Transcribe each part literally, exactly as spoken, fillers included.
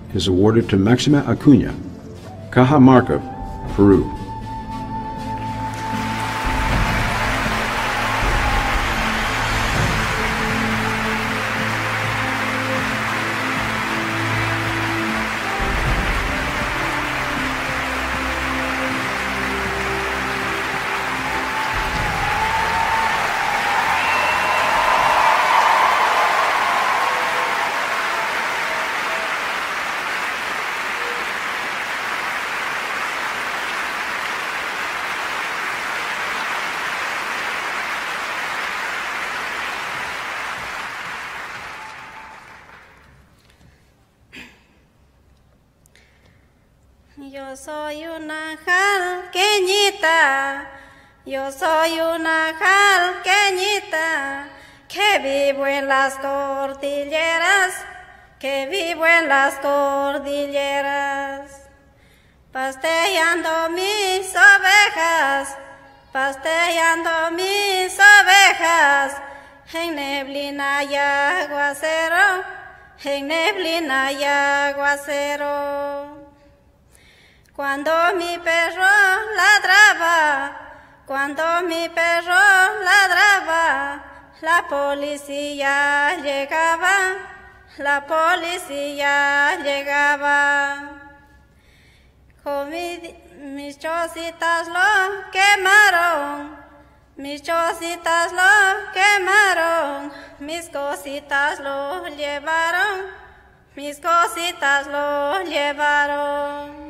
is awarded to Maxima Acuña, Cajamarca, Peru. Yo soy una jalqueñita, yo soy una jalqueñita, que vivo en las cordilleras, que vivo en las cordilleras. Pasteando mis ovejas, pasteando mis ovejas, en neblina y aguacero, en neblina y aguacero. Cuando mi perro ladraba, cuando mi perro ladraba, la policía llegaba, la policía llegaba. Con mi, mis chocitas lo quemaron, mis chocitas lo quemaron, mis cositas lo llevaron, mis cositas lo llevaron.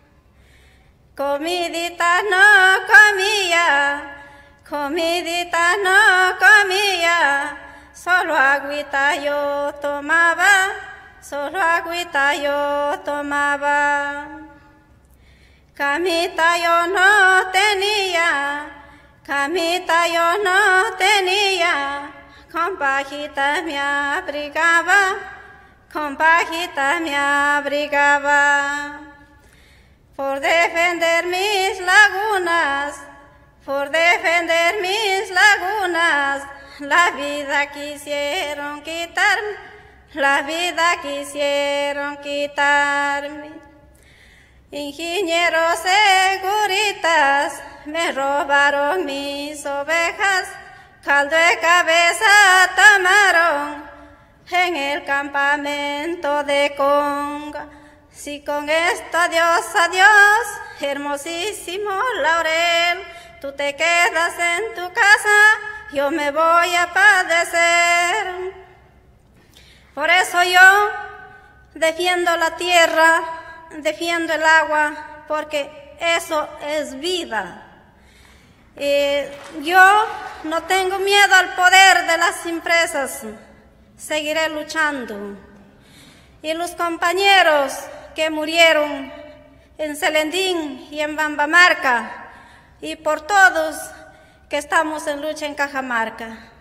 Comidita no comía, comidita no comía, solo agüita yo tomaba, solo agüita yo tomaba. Camita yo no tenía, camita yo no tenía, con pajita me abrigaba, con pajita me abrigaba. Por defender mis lagunas, por defender mis lagunas, la vida quisieron quitarme, la vida quisieron quitarme. Ingenieros seguritas me robaron mis ovejas, caldo de cabeza tomaron en el campamento de Conga. Si con esto adiós, adiós, hermosísimo laurel, tú te quedas en tu casa, yo me voy a padecer. Por eso yo defiendo la tierra, defiendo el agua, porque eso es vida. Eh, yo no tengo miedo al poder de las empresas, seguiré luchando. Y los compañeros que murieron en Selendín y en Bambamarca, y por todos que estamos en lucha en Cajamarca.